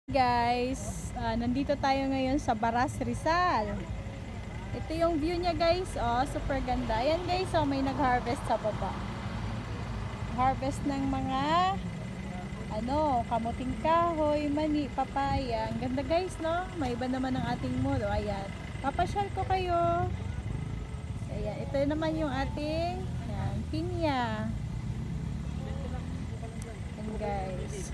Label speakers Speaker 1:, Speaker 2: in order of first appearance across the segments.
Speaker 1: Guys, nandito tayo ngayon sa Baras, Rizal. Ito yung view niya guys, oh, super ganda. Ayan guys, oh, may nag-harvest sa baba. Harvest ng mga kamuting kahoy, mani, papaya. Ang ganda guys, no? May iba naman ang ating mood. Oh, ayan. Papasyal ko kayo. Ayan, ito naman yung ating pinya. Ayan guys.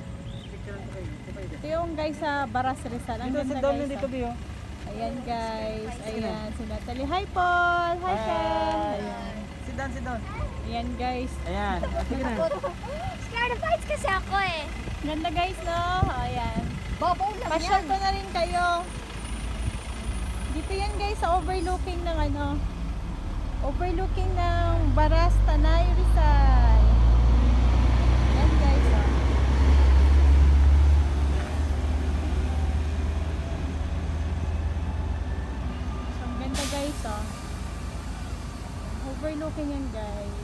Speaker 1: Ito yung guys sa Baras, Rizal. Ang ganda guys.
Speaker 2: Dito,
Speaker 1: ayan guys. Ayan si Natalie. Hi Paul. Hi Ken. Ayan.
Speaker 2: Sit down.
Speaker 1: Ayan guys.
Speaker 2: Ayan. Sige na.
Speaker 3: Scared fights kasi ako eh.
Speaker 1: Ganda guys no. Ayan.
Speaker 3: Babaw lang
Speaker 1: Pasyal
Speaker 3: yan.
Speaker 1: ko na rin kayo. Dito yan guys sa overlooking ng overlooking ng Baras, Tanay, Rizal. Ayan guys. Oh. Guys, oh. Overlooking yan guys.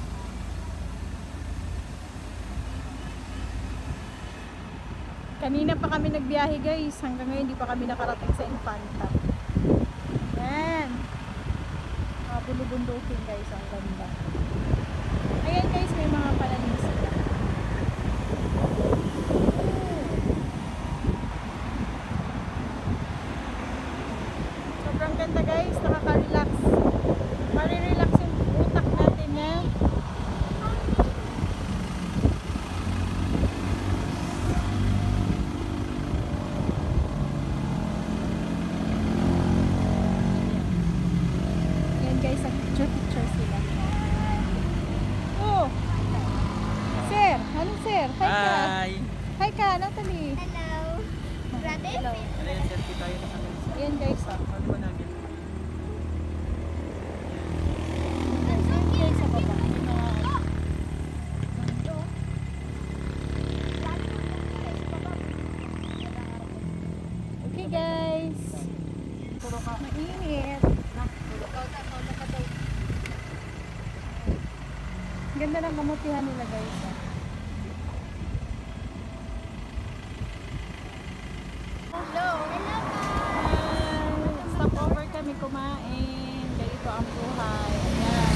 Speaker 1: Kanina pa kami nagbiyahe guys, hanggang ngayon hindi pa kami nakarating sa Infanta. Yan, bulubundukin guys, ang ganda. Ayan guys, may mga pananim sila. Sobrang ganda guys, nakaka-relax. Mari-relax yung utak natin yan. Ayan guys, picture sila. Oh! Sir! Anong sir? Hi ka! Hi ka, Natalie!
Speaker 3: Hello. Brother?
Speaker 1: Hello.
Speaker 2: Ayan, selfie tayo na kami.
Speaker 1: Ayan guys, oh.
Speaker 2: Ano ba namin?
Speaker 1: Ayan sa baba. May mga okay guys. Mainit. Ganda ng kamutihan nila guys.
Speaker 3: Hello. Hello.
Speaker 1: Stop over kami kumain. Ganito ang buhay. Ayan.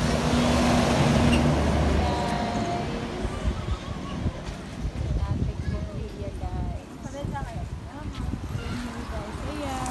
Speaker 1: Guys. Pamilya guys. Pamilya kayo. Guys. Ayan.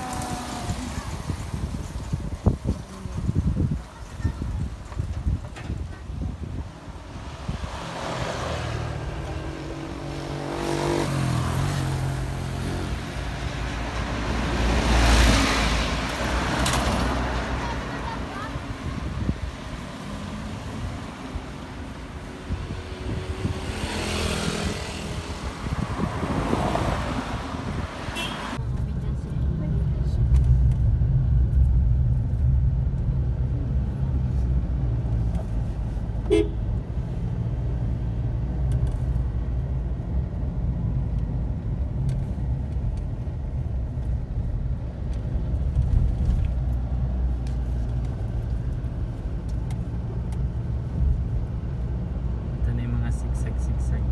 Speaker 2: Ito na yung mga sigsag.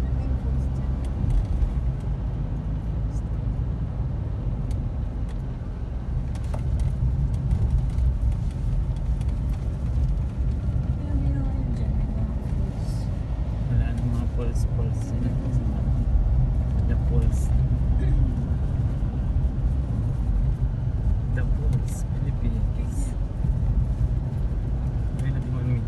Speaker 2: Wala nang mga pulse. The pulse. The pulse. Philippines. Ay, natin mamit.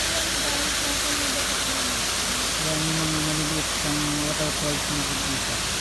Speaker 2: Yan yung mga maliliit ng waterfalls ng Pagkita.